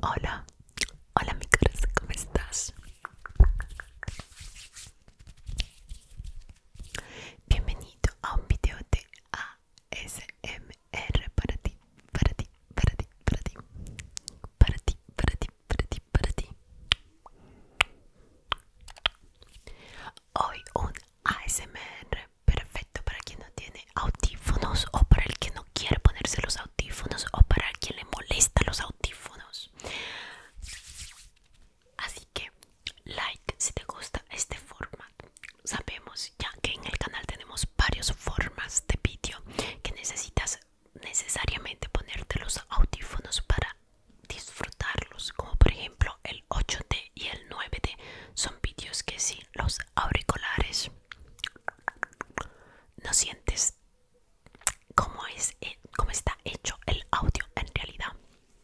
Hola, hola mi corazón, ¿cómo estás? Bienvenido a un video de ASMR para ti, para ti, para ti, para ti, para ti, para ti, para ti, para ti. Hoy un ASMR perfecto para quien no tiene audífonos o para el que no quiere ponerse los audífonos o para quien le molesta los audífonos. Así que like si te gusta este formato. Sabemos ya que en el canal tenemos varios formas de vídeo que necesitas necesariamente ponerte los audífonos para disfrutarlos, como por ejemplo el 8D y el 9D. Son vídeos que sin los auriculares no sientes cómo está hecho el audio en realidad.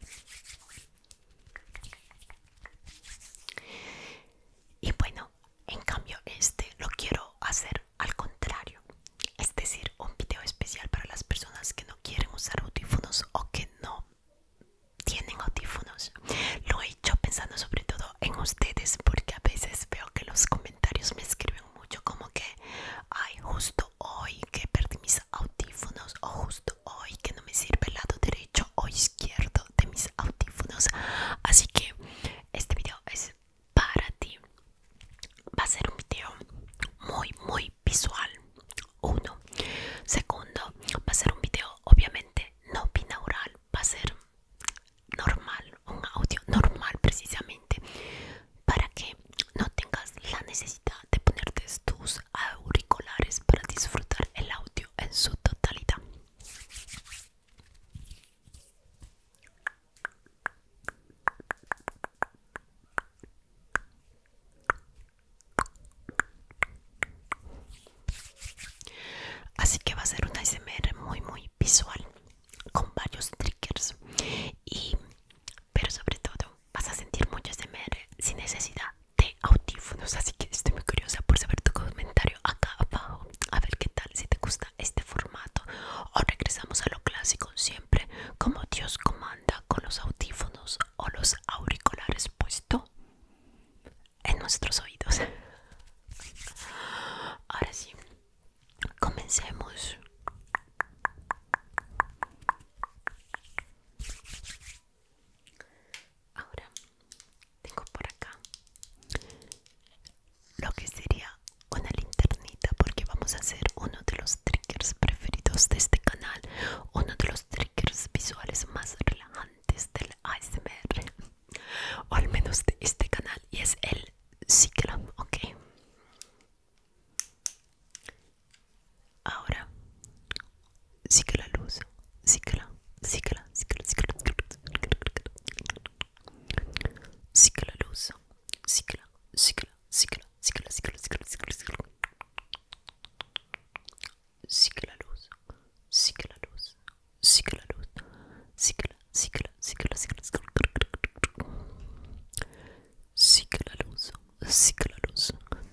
Y bueno, en cambio este lo quiero hacer al contrario, es decir, un video especial para las personas que no quieren usar audífonos o que no tienen audífonos. Lo he hecho pensando sobre todo en ustedes, porque a veces veo que los comentarios me escriben mucho como que ay, justo hoy que perdí mis audífonos, o justo hoy que no me sirve el lado derecho o izquierdo de mis audífonos. Así que este video es para ti. Va a ser un video muy visual. Uno. Segundo, va a ser un video obviamente no binaural, va a ser normal, un audio normal precisamente, para que no tengas la necesidad de ponerte tus auriculares para disfrutar el audio en su totalidad. Así que va a ser una ASMR muy visual, con varios triggers, pero sobre todo vas a sentir mucho ASMR sin necesidad de audífonos. Así que estoy muy curiosa por saber tu comentario acá abajo, a ver qué tal, si te gusta este formato o regresamos a lo clásico, siempre como Dios comanda, con los audífonos o los auriculares puestos en nuestros oídos. Ahora sí, comencemos. Ahora tengo por acá lo que sería una linternita, porque vamos a hacer uno de los triggers preferidos de este canal, uno de los triggers visuales más relajantes del ASMR, o al menos de este canal, y es el ciclo, ¿ok? Ahora sigue la luz, sigue la luz, sigue la luz, sigue la luz, sigue la luz, sigue la luz, sigue la luz,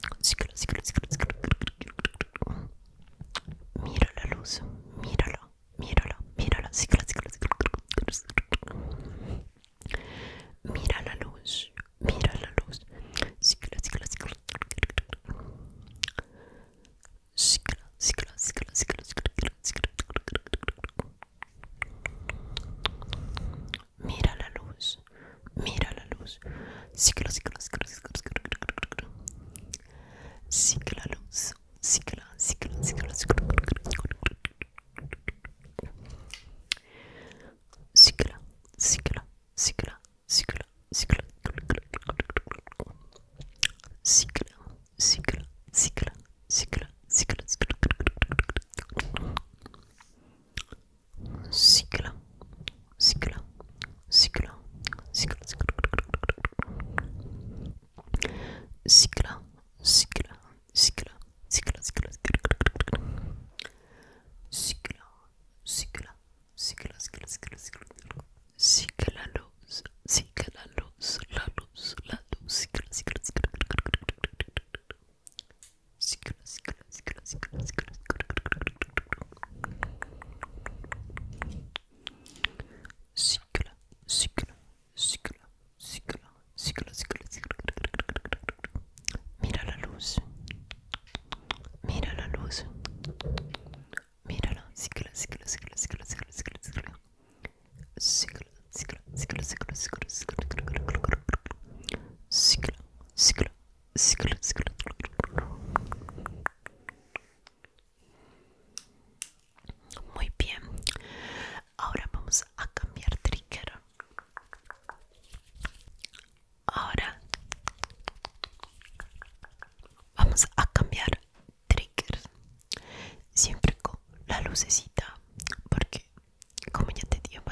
mira la luz, mírala, sigue la mira la luz, síguela, mira la luz, síguela, sigue la luz, síguela,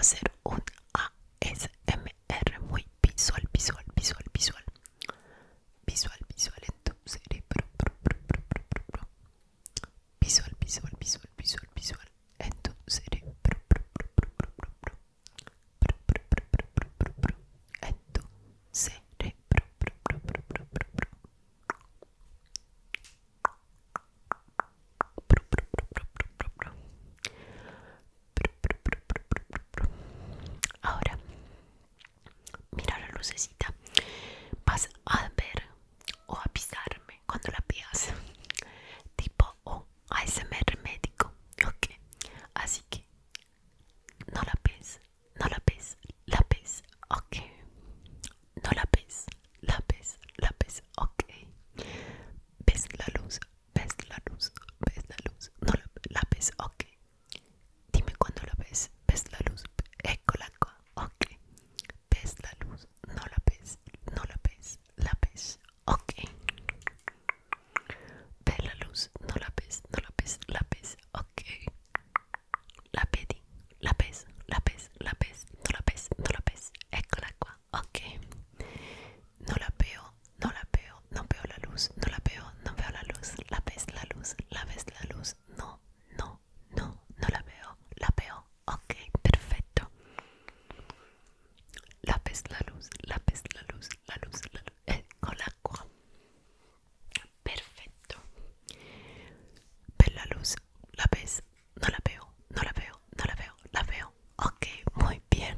a hacer un ASMR muy visual, visual, visual, visual, visual, visual en tu cerebro, visual, visual, visual, visual, visual en tu cerebro, en tu cerebro. Ahora, mira la lucecita. Vas a ver o a pisarme cuando la veas, tipo un ASMR médico, ok. Así que no la ves, no la ves, la ves, ok. No la ves, la ves, la ves, ok. Ves la luz, ves la luz, ves la luz, no la ves, ok. Dime cuando la ves la luz, écola, ok. Ves la luz, no la ves, no la ves, la ves, ok. Ves la luz, no la ves, no la ves, la ves, ok. La pedí, la ves, la ves, la ves, no la ves, no la ves, écola, ok. No la veo, no la veo, no veo la luz, no la veo, no veo la luz, la ves la luz, la ves la luz, no, no, no, no la veo, ok, perfecto. La ves la luz, la ves la luz, la luz, la luz, con el agua, perfecto. Ves la luz, la ves, no la veo, no la veo, no la veo, la veo, ok, muy bien.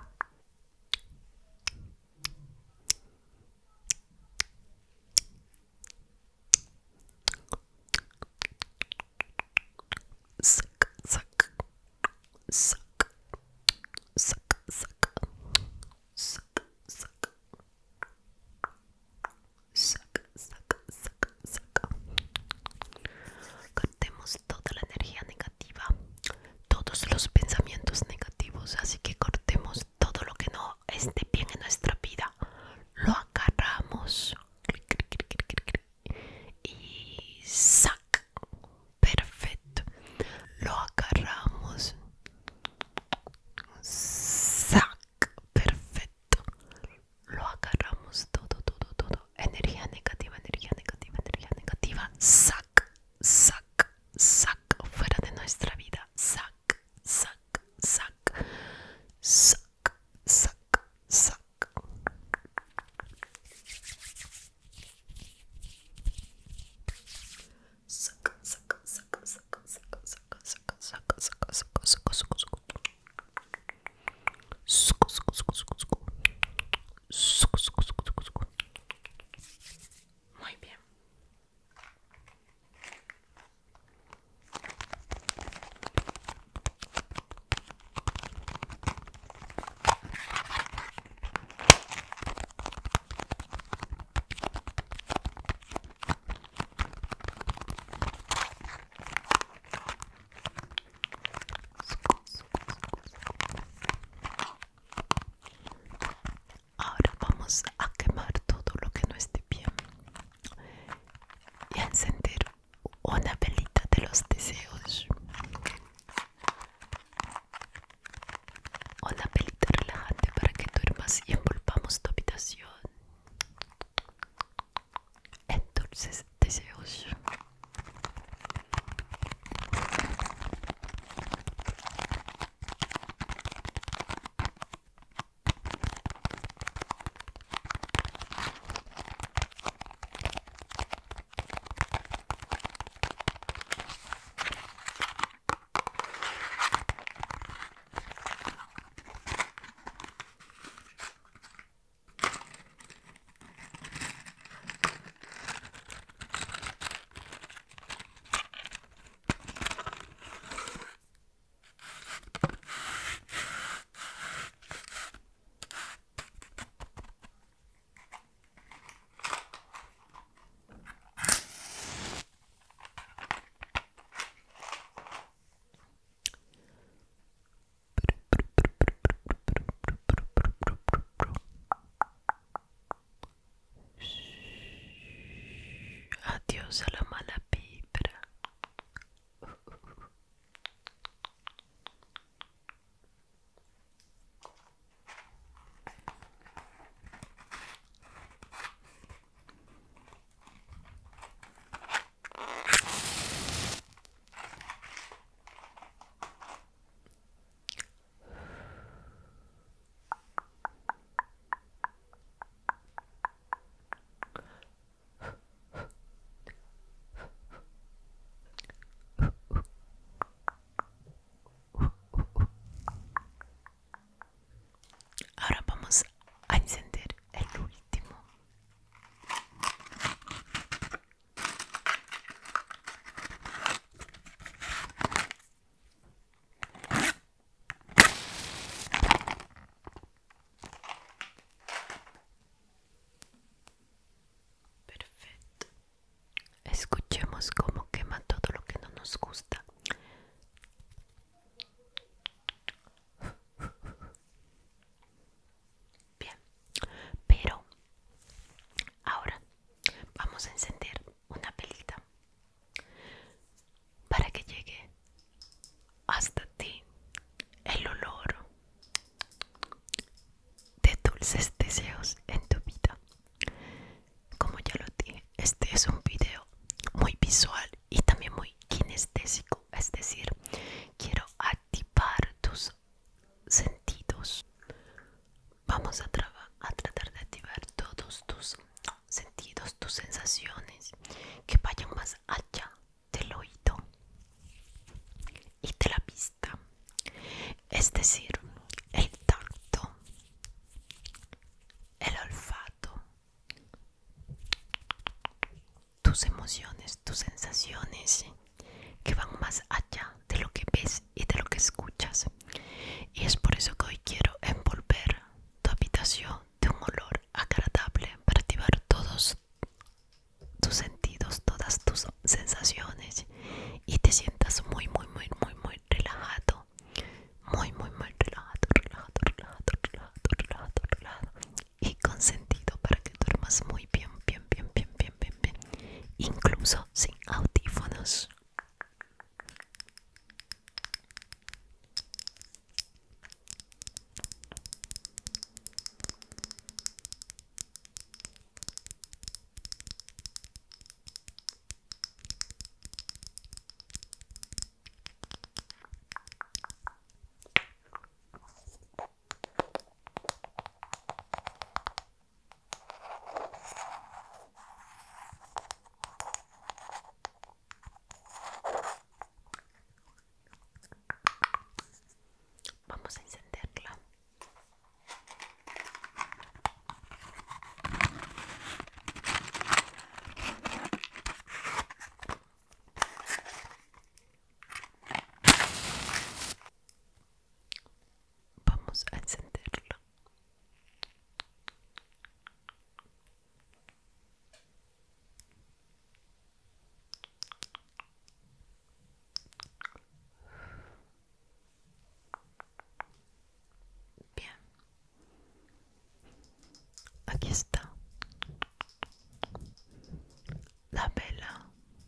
Sac, sac, sac, sac, sac, sac, sac, sac, sac, sac, sac. Cortemos toda la energía negativa, todos los pensamientos negativos, así que cortemos todo lo que no esté bien en nuestra vida. Lo agarramos y sac, perfecto. Lo agarramos, sac, perfecto. Lo agarramos todo, todo, todo. Energía negativa, energía negativa, energía negativa. Sac, sac, sac, fuera de nuestra vida. Sac, sac, sac, sac, sac, sac. Sac, sac, sac, sac, sac, sac, sac, sac, sac, sac, sac, sac. Muy bien. Ahora vamos a quemar todo lo que no esté bien y a encender una velita de los deseos. Una velita relajante para que duermas y envolvamos tu habitación en dulces deseos. dulces deseos en tu vida. Como ya lo dije, este es un video muy visual y también muy kinestésico, es decir, quiero activar tus sentidos. Vamos a tratar de activar todos tus sentidos, tus sensaciones, que vayan más allá del oído y de la vista, es decir, el tacto, el olfato, tus emociones, tus sensaciones, que van más allá de lo que ves y de lo que escuchas. Y es por eso que hoy quiero envolver tu habitación de un olor agradable para activar todos tus sentidos, todas tus sensaciones y te sientas muy relajado, muy relajado y consentido para que duermas muy bien, incluso sin audífonos. Vamos a encenderla. Vamos a encenderla. Bien. Aquí está la vela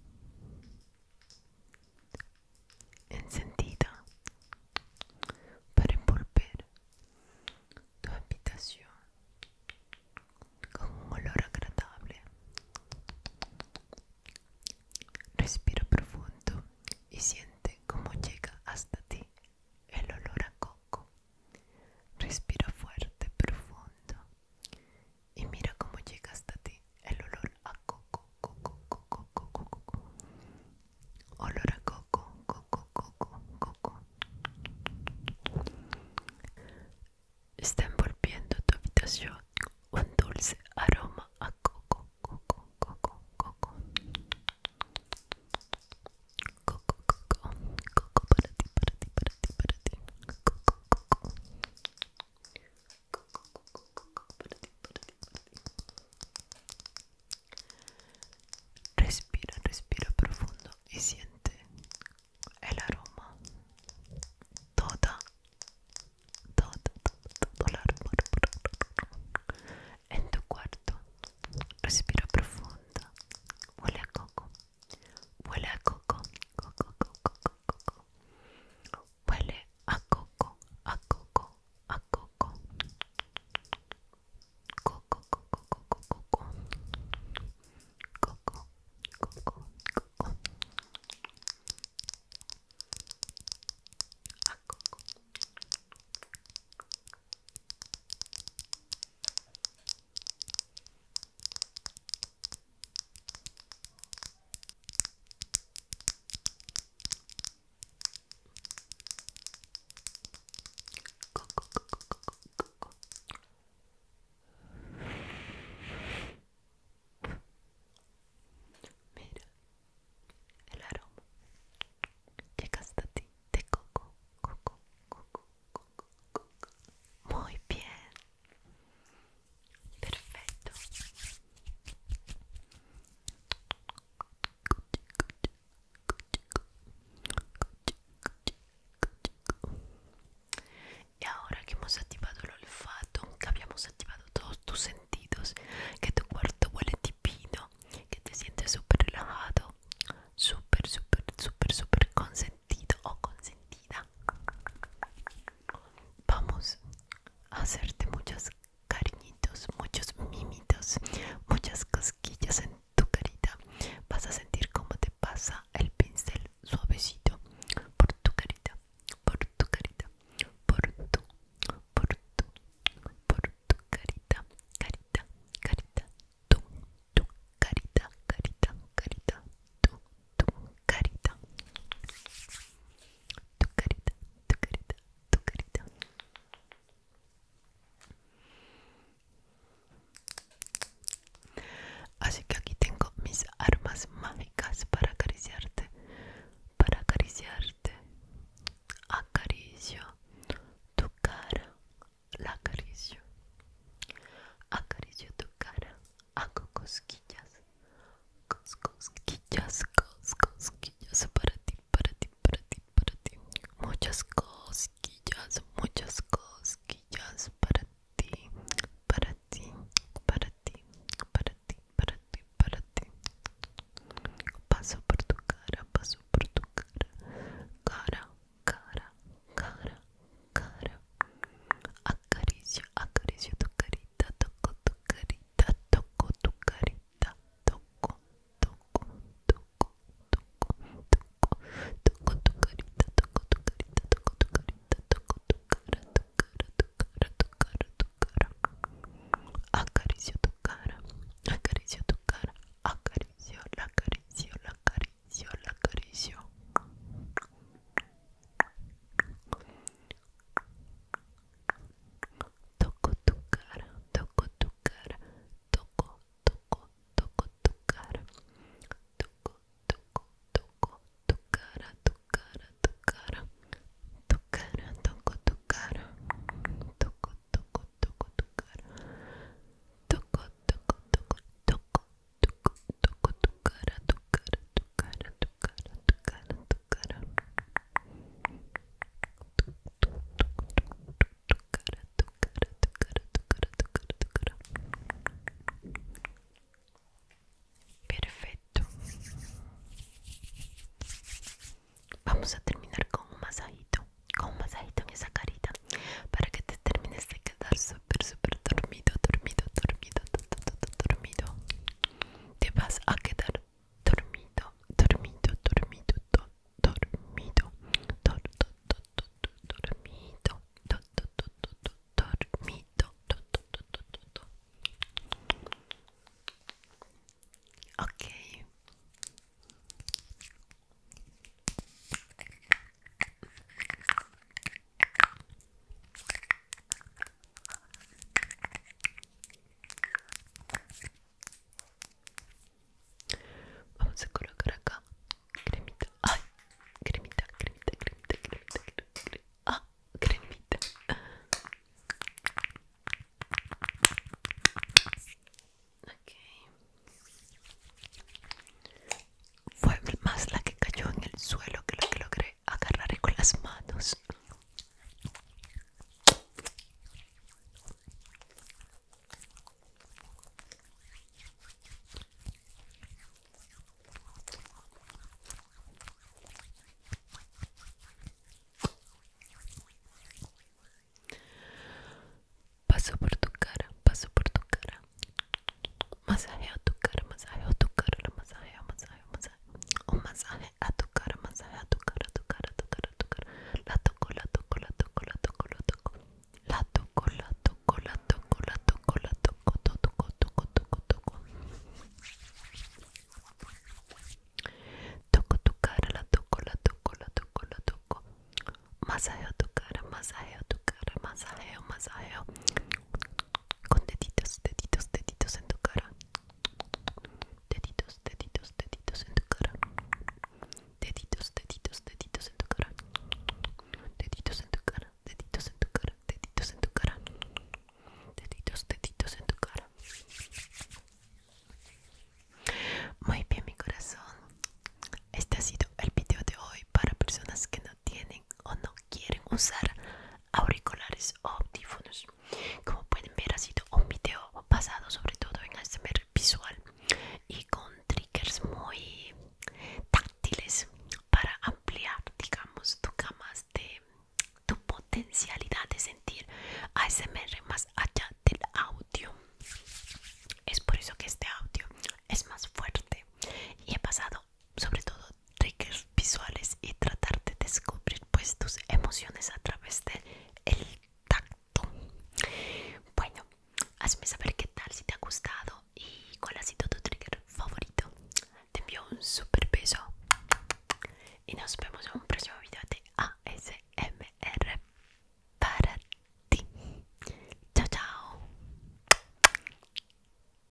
encendida para envolver tu habitación con un olor agradable. Respira profundo y siente cómo llega hasta ti el olor a coco. Respira fuerte, profundo y mira cómo llega hasta ti el olor a coco, olor a coco, coco. Está envolviendo tu habitación un dulce aroma a coco, coco para ti, Respira profundo y siente el aroma, todo el aroma en tu cuarto. Respira profundo, huele a coco, huele a coco, huele a coco, Mira el aroma, llega hasta ti de coco. Muy bien, perfecto. Y ahora que hemos activado el olfato, que habíamos activado todos tus sentidos, que tu cuarto huele divino, que te sientes súper relajado, súper consentido o consentida, vamos a hacerte muchas cariños paso por tu cara, paso por tu cara. Masajeo tu cara, masajeo tu cara, masajeo, masajeo, masajeo. Un masaje a tu cara, masaje a tu cara, tu cara, tu cara, tu cara. La toco, la toco, la toco, la toco, la toco. La toco, la toco, la toco, la toco, la toco, toco, toco, toco, toco. Toco tu cara, la toco, la toco, la toco, la toco. Masajeo tu cara, masajeo tu cara, masajeo, masajeo. Con deditos, deditos, deditos en tu cara. Deditos, deditos, deditos en tu cara. Deditos, deditos, deditos en tu cara. Deditos en tu cara, deditos en tu cara, deditos en tu cara. Deditos, deditos en tu cara. Muy bien, mi corazón. Este ha sido el video de hoy para personas que no tienen o no quieren usar auriculares o audífonos. Como pueden ver, ha sido un video basado sobre todo en ASMR visual y con triggers muy táctiles para ampliar, digamos, tu gama de tu potencialidad de sentir ASMR más allá del audio. Es por eso que este audio es más fuerte y he pasado sobre todo triggers visuales y tratar de descubrir pues tus emociones a través de el tacto. Bueno, hazme saber qué tal, si te ha gustado y cuál ha sido tu trigger favorito. Te envío un super beso y nos vemos en un próximo